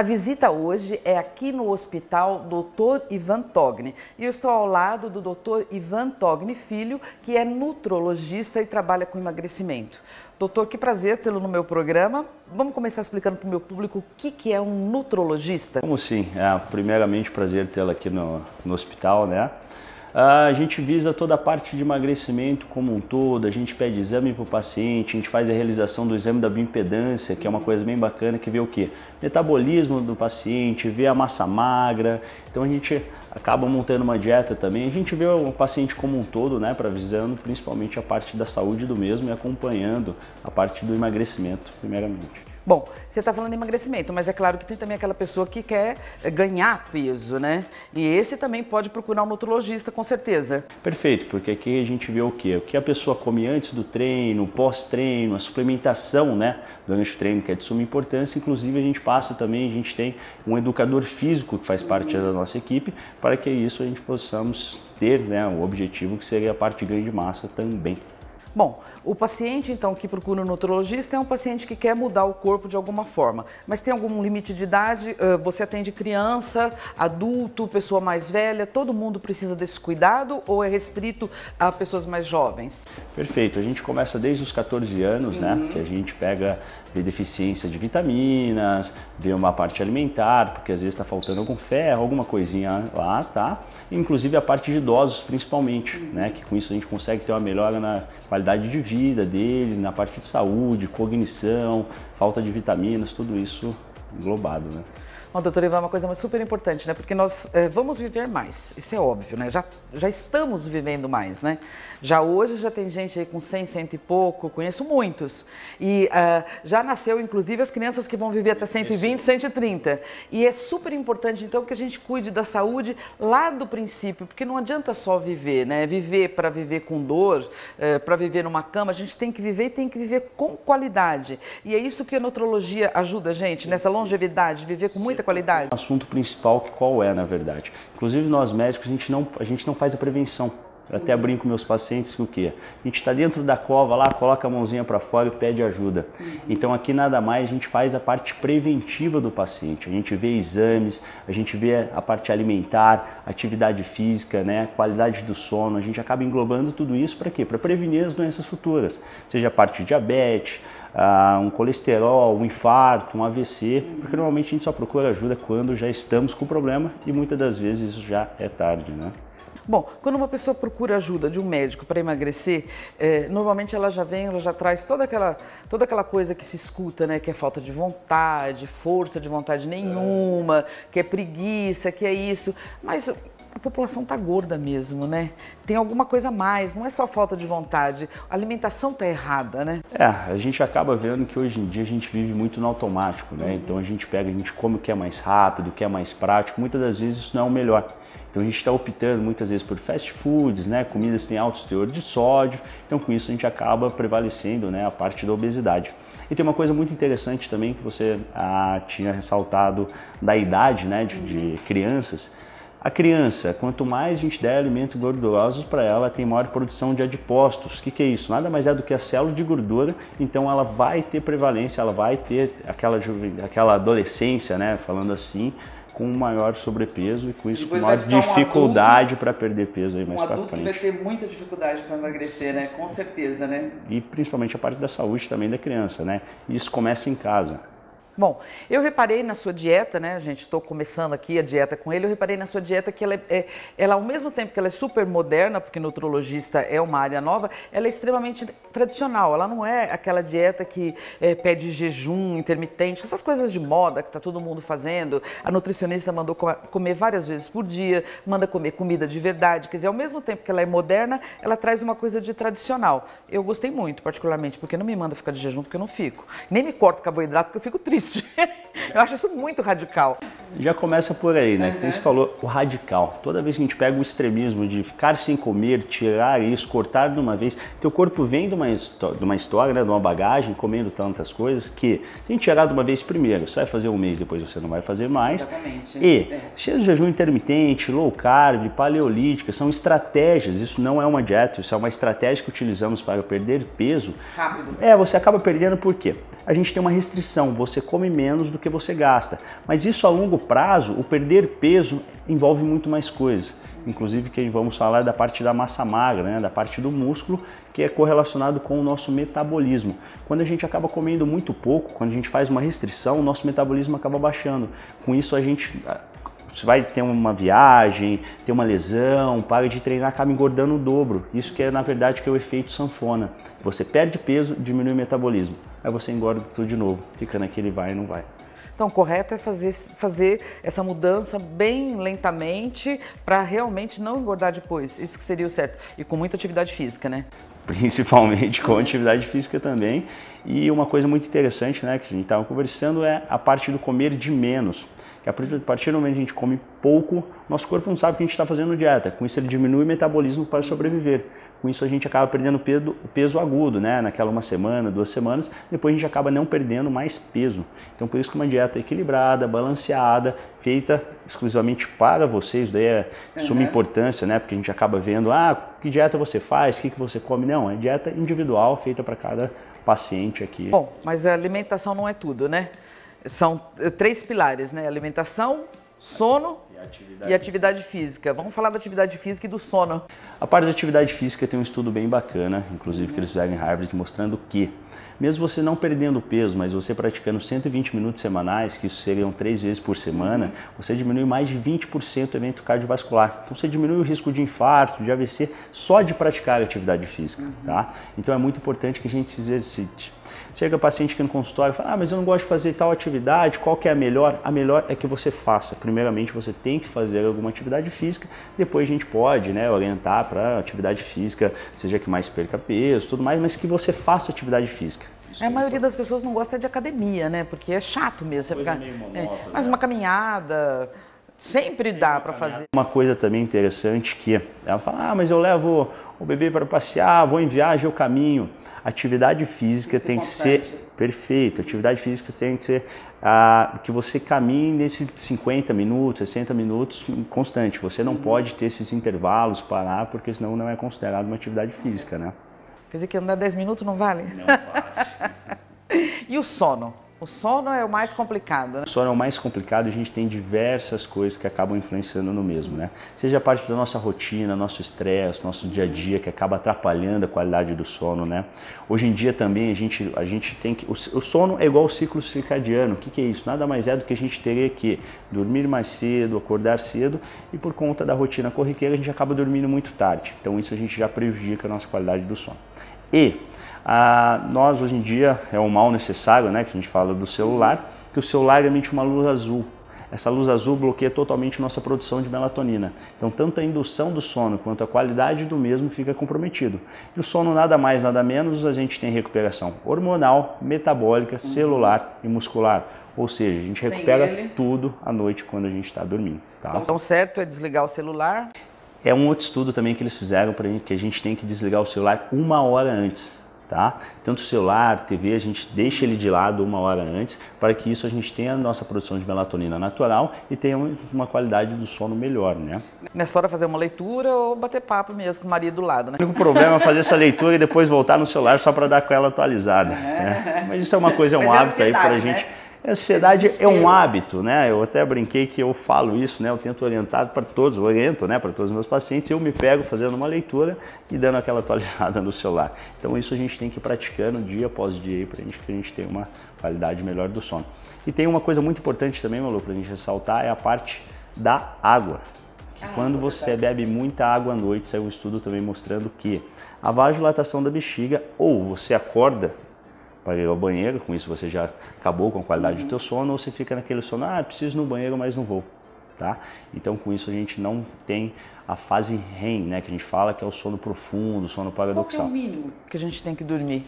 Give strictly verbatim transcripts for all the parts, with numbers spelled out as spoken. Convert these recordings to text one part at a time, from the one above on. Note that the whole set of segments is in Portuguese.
A visita hoje é aqui no Hospital doutor Ivan Togni e eu estou ao lado do doutor Ivan Togni Filho, que é nutrologista e trabalha com emagrecimento. Doutor, que prazer tê-lo no meu programa. Vamos começar explicando para o meu público o que, que é um nutrologista? Como sim, é primeiramente prazer tê-lo aqui no, no hospital, né? A gente visa toda a parte de emagrecimento como um todo, a gente pede exame para o paciente, a gente faz a realização do exame da bioimpedância, que é uma coisa bem bacana, que vê o quê? Metabolismo do paciente, vê a massa magra, então a gente acaba montando uma dieta também, a gente vê o paciente como um todo, né, para visando principalmente a parte da saúde do mesmo e acompanhando a parte do emagrecimento, primeiramente. Bom, você está falando de emagrecimento, mas é claro que tem também aquela pessoa que quer ganhar peso, né? E esse também pode procurar um nutrologista, com certeza. Perfeito, porque aqui a gente vê o quê? O que a pessoa come antes do treino, pós-treino, a suplementação, né, durante o treino, que é de suma importância. Inclusive a gente passa também, a gente tem um educador físico que faz parte da nossa equipe, para que isso a gente possamos ter, né, o objetivo que seria a parte de ganho de massa também. Bom, o paciente então que procura um nutrologista é um paciente que quer mudar o corpo de alguma forma, mas tem algum limite de idade? Você atende criança, adulto, pessoa mais velha, todo mundo precisa desse cuidado ou é restrito a pessoas mais jovens? Perfeito, a gente começa desde os quatorze anos, uhum. né, que a gente pega, vê deficiência de vitaminas, vê uma parte alimentar, porque às vezes está faltando algum ferro, alguma coisinha lá, tá? Inclusive a parte de idosos principalmente, uhum. né, que com isso a gente consegue ter uma melhora na qualidade de vida dele, na parte de saúde, cognição, falta de vitaminas, tudo isso englobado, né? Bom, doutor Ivan, uma coisa super importante, né? Porque nós é, vamos viver mais, isso é óbvio, né? Já, já estamos vivendo mais, né? Já hoje já tem gente aí com cem, cento e pouco, conheço muitos. E uh, já nasceu, inclusive, as crianças que vão viver até cento e vinte, cento e trinta. E é super importante, então, que a gente cuide da saúde lá do princípio, porque não adianta só viver, né? Viver para viver com dor, é, para viver numa cama, a gente tem que viver e tem que viver com qualidade. E é isso que a nutrologia ajuda a gente, nessa longevidade, viver com muita qualidade. O assunto principal que qual é, na verdade. Inclusive nós médicos, a gente não, a gente não faz a prevenção. Eu até brinco com meus pacientes que o quê? A gente está dentro da cova lá, coloca a mãozinha para fora e pede ajuda. Uhum. Então aqui nada mais, a gente faz a parte preventiva do paciente. A gente vê exames, a gente vê a parte alimentar, atividade física, né, qualidade do sono. A gente acaba englobando tudo isso para quê? Para prevenir as doenças futuras. Seja a parte de diabetes, Uh, um colesterol, um infarto, um A V C, porque normalmente a gente só procura ajuda quando já estamos com o problema e muitas das vezes isso já é tarde, né? Bom, quando uma pessoa procura ajuda de um médico para emagrecer, eh, normalmente ela já vem, ela já traz toda aquela, toda aquela coisa que se escuta, né? Que é falta de vontade, força de vontade nenhuma, que é preguiça, que é isso, mas a população tá gorda mesmo, né? Tem alguma coisa a mais, não é só falta de vontade, a alimentação tá errada, né? É, a gente acaba vendo que hoje em dia a gente vive muito no automático, né? Então a gente pega, a gente come o que é mais rápido, o que é mais prático, muitas das vezes isso não é o melhor. Então a gente está optando muitas vezes por fast foods, né? Comidas que têm alto teor de sódio, então com isso a gente acaba prevalecendo, né, a parte da obesidade. E tem uma coisa muito interessante também que você ah, tinha ressaltado da idade, né, de, de crianças. A criança, quanto mais a gente der alimentos gordurosos para ela, tem maior produção de adipócitos. O que, que é isso? Nada mais é do que a célula de gordura, então ela vai ter prevalência, ela vai ter aquela, aquela adolescência, né, falando assim, com maior sobrepeso e com isso com maior dificuldade um para perder peso aí mais um para frente. Um adulto vai ter muita dificuldade para emagrecer, né? Com certeza, né? E principalmente a parte da saúde também da criança, né? E isso começa em casa. Bom, eu reparei na sua dieta, né, gente, estou começando aqui a dieta com ele, eu reparei na sua dieta que ela, é, ela, ao mesmo tempo que ela é super moderna, porque nutrologista é uma área nova, ela é extremamente tradicional, ela não é aquela dieta que é, pede jejum intermitente, essas coisas de moda que está todo mundo fazendo, a nutricionista mandou comer várias vezes por dia, manda comer comida de verdade, quer dizer, ao mesmo tempo que ela é moderna, ela traz uma coisa de tradicional. Eu gostei muito, particularmente, porque não me manda ficar de jejum, porque eu não fico, nem me corto carboidrato, porque eu fico triste. Eu acho isso muito radical. Já começa por aí, né? Uhum. Então você falou o radical. Toda vez que a gente pega o extremismo de ficar sem comer, tirar isso, cortar de uma vez, teu corpo vem de uma, de uma história, né? De uma bagagem, comendo tantas coisas, que se a gente tirar de uma vez primeiro, você vai fazer um mês, depois você não vai fazer mais. Exatamente. E é. seja jejum intermitente, low carb, paleolítica, são estratégias. Isso não é uma dieta, isso é uma estratégia que utilizamos para perder peso. Rápido. É, você acaba perdendo por quê? A gente tem uma restrição, você come menos do que você gasta. Mas isso a longo prazo, o perder peso envolve muito mais coisas. Inclusive que vamos falar da parte da massa magra, né? Da parte do músculo, que é correlacionado com o nosso metabolismo. Quando a gente acaba comendo muito pouco, quando a gente faz uma restrição, o nosso metabolismo acaba baixando. Com isso a gente... Você vai ter uma viagem, ter uma lesão, para de treinar, acaba engordando o dobro. Isso que é, na verdade, que é o efeito sanfona. Você perde peso, diminui o metabolismo. Aí você engorda tudo de novo, fica naquele vai e não vai. Então, o correto é fazer, fazer essa mudança bem lentamente para realmente não engordar depois. Isso que seria o certo. E com muita atividade física, né? Principalmente com atividade física também. E uma coisa muito interessante, né, que a gente estava conversando, é a parte do comer de menos. Que a partir do momento que a gente come pouco, nosso corpo não sabe que a gente está fazendo dieta. Com isso ele diminui o metabolismo para sobreviver. Com isso a gente acaba perdendo peso, peso agudo, né? Naquela uma semana, duas semanas, depois a gente acaba não perdendo mais peso. Então por isso que uma dieta equilibrada, balanceada, feita exclusivamente para vocês, daí é de suma importância, né? Porque a gente acaba vendo, ah, que dieta você faz, o que, que você come. Não, é dieta individual, feita para cada paciente aqui. Bom, mas a alimentação não é tudo, né? São três pilares, né? Alimentação, sono e atividade. e atividade física. Vamos falar da atividade física e do sono. A parte da atividade física tem um estudo bem bacana, inclusive que eles fizeram em Harvard, mostrando que mesmo você não perdendo peso, mas você praticando cento e vinte minutos semanais, que isso seriam três vezes por semana, você diminui mais de vinte por cento o evento cardiovascular. Então você diminui o risco de infarto, de A V C, só de praticar a atividade física, tá? Então é muito importante que a gente se exercite. Chega paciente aqui no consultório e fala, ah, mas eu não gosto de fazer tal atividade, qual que é a melhor? A melhor é que você faça. Primeiramente você tem que fazer alguma atividade física, depois a gente pode, né, orientar para atividade física, seja que mais perca peso, tudo mais, mas que você faça atividade física. É, a maioria das pessoas não gosta de academia, né? Porque é chato mesmo. Você ficar, é, mas uma caminhada sempre, sempre dá para fazer. Uma coisa também interessante que ela fala, ah, mas eu levo o bebê para passear, vou em viagem, eu caminho. Atividade física tem que ser, tem que ser perfeito. Atividade física tem que ser ah, que você caminhe nesses cinquenta minutos, sessenta minutos constante. Você não uhum. pode ter esses intervalos, parar, porque senão não é considerado uma atividade física, né? Quer dizer que andar dez minutos não vale? Não vale. E o sono? O sono é o mais complicado, né? O sono é o mais complicado e a gente tem diversas coisas que acabam influenciando no mesmo, né? Seja a parte da nossa rotina, nosso estresse, nosso dia a dia, que acaba atrapalhando a qualidade do sono, né? Hoje em dia também a gente, a gente tem que... O, o sono é igual ao ciclo circadiano. O que, que é isso? Nada mais é do que a gente teria que dormir mais cedo, acordar cedo e por conta da rotina corriqueira a gente acaba dormindo muito tarde. Então isso a gente já prejudica a nossa qualidade do sono. E ah, nós hoje em dia é um mal necessário, né, que a gente fala do celular, que o celular emite uma luz azul. Essa luz azul bloqueia totalmente nossa produção de melatonina. Então tanto a indução do sono quanto a qualidade do mesmo fica comprometido. E o sono nada mais, nada menos, a gente tem recuperação hormonal, metabólica, celular e muscular. Ou seja, a gente recupera tudo à noite quando a gente está dormindo. Tá? Então certo é desligar o celular. É um outro estudo também que eles fizeram para que a gente tem que desligar o celular uma hora antes, tá? Tanto o celular, T V, a gente deixa ele de lado uma hora antes para que isso a gente tenha a nossa produção de melatonina natural e tenha uma qualidade do sono melhor, né? Nessa hora fazer uma leitura ou bater papo mesmo com o marido do lado, né? O único problema é fazer essa leitura e depois voltar no celular só para dar com ela atualizada. É. Né? Mas isso é uma coisa, é um hábito aí para a gente... Né? A ansiedade é um hábito, né? Eu até brinquei que eu falo isso, né? Eu tento orientar para todos, eu oriento, né? Para todos os meus pacientes, eu me pego fazendo uma leitura e dando aquela atualizada no celular. Então isso a gente tem que ir praticando dia após dia para que a gente tenha uma qualidade melhor do sono. E tem uma coisa muito importante também, Malu, para a gente ressaltar, é a parte da água. Que ah, quando você bebe muita água à noite, saiu um estudo também mostrando que a vasodilatação da bexiga, ou você acorda para ir ao banheiro, com isso você já acabou com a qualidade uhum. do teu sono, ou você fica naquele sono, ah, preciso ir no banheiro, mas não vou, tá? Então com isso a gente não tem a fase R E M, né, que a gente fala que é o sono profundo, o sono paradoxal. Qual que é o mínimo que a gente tem que dormir?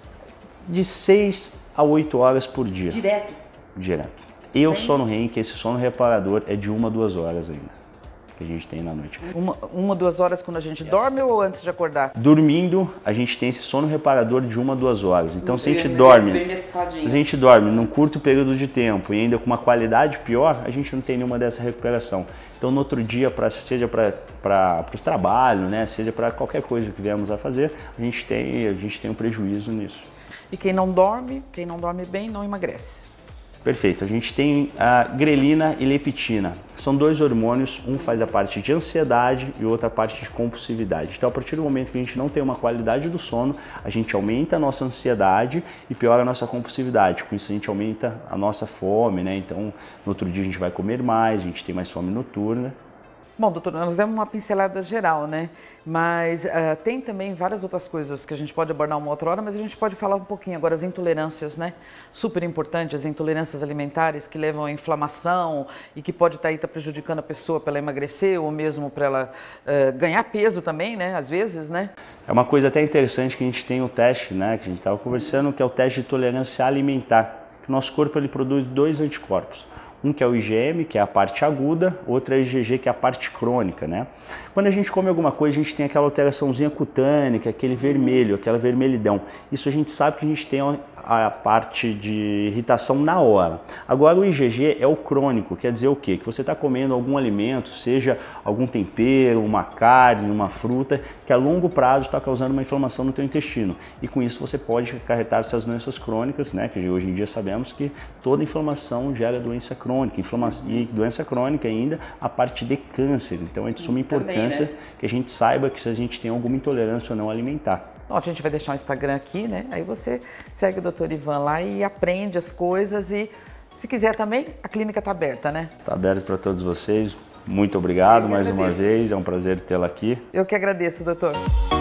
De seis a oito horas por dia. Direto? Direto. E o sono R E M, que esse sono reparador, é de uma a duas horas ainda. Que a gente tem na noite. Uma, uma, duas horas quando a gente yes. dorme ou antes de acordar? Dormindo, a gente tem esse sono reparador de uma, duas horas. Então, se a gente dorme, se a gente dorme num curto período de tempo e ainda com uma qualidade pior, a gente não tem nenhuma dessa recuperação. Então, no outro dia, pra, seja para o trabalho, né, seja para qualquer coisa que viemos a fazer, a gente tem, a gente tem um prejuízo nisso. E quem não dorme, quem não dorme bem, não emagrece. Perfeito. A gente tem a grelina e leptina. São dois hormônios, um faz a parte de ansiedade e outra a parte de compulsividade. Então, a partir do momento que a gente não tem uma qualidade do sono, a gente aumenta a nossa ansiedade e piora a nossa compulsividade. Com isso, a gente aumenta a nossa fome, né? Então, no outro dia a gente vai comer mais, a gente tem mais fome noturna. Bom, doutor, nós demos uma pincelada geral, né? Mas uh, tem também várias outras coisas que a gente pode abordar uma outra hora, mas a gente pode falar um pouquinho agora, as intolerâncias, né? Super importantes, as intolerâncias alimentares que levam à inflamação e que pode estar aí tá prejudicando a pessoa para ela emagrecer ou mesmo para ela uh, ganhar peso também, né? Às vezes, né? É uma coisa até interessante que a gente tem o teste, né? Que a gente estava conversando, que é o teste de tolerância alimentar. Que o nosso corpo ele produz dois anticorpos. Um que é o I G M, que é a parte aguda, outro é o I G G, que é a parte crônica, né? Quando a gente come alguma coisa, a gente tem aquela alteraçãozinha cutânea, aquele vermelho, aquela vermelhidão. Isso a gente sabe que a gente tem a parte de irritação na hora. Agora o I G G é o crônico, quer dizer o quê? Que você está comendo algum alimento, seja algum tempero, uma carne, uma fruta, que a longo prazo está causando uma inflamação no teu intestino. E com isso você pode acarretar essas doenças crônicas, né? Que hoje em dia sabemos que toda inflamação gera doença crônica. Inflamação, e doença crônica ainda, a parte de câncer. Então é de suma importância, né, que a gente saiba que se a gente tem alguma intolerância ou não alimentar. Bom, a gente vai deixar o Instagram aqui, né? Aí você segue o doutor Ivan lá e aprende as coisas e, se quiser também, a clínica está aberta, né? Está aberta para todos vocês. Muito obrigado mais uma vez, é um prazer tê-la aqui. Eu que agradeço, doutor.